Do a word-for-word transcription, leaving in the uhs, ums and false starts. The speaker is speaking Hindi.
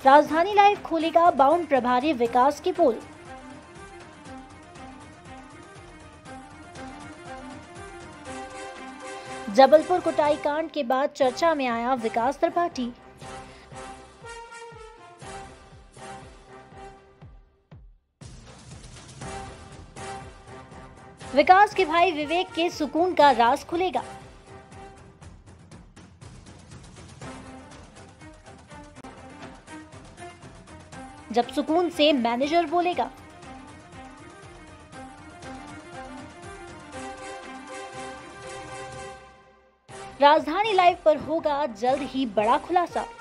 राजधानी लाइव खोलेगा बाउंड प्रभारी विकास की पोल। जबलपुर कुटाई कांड के बाद चर्चा में आया विकास त्रिपाठी। विकास के भाई विवेक के सुकून का राज खुलेगा। जब सुकून से मैनेजर बोलेगा। राजधानी लाइव पर होगा जल्द ही बड़ा खुलासा।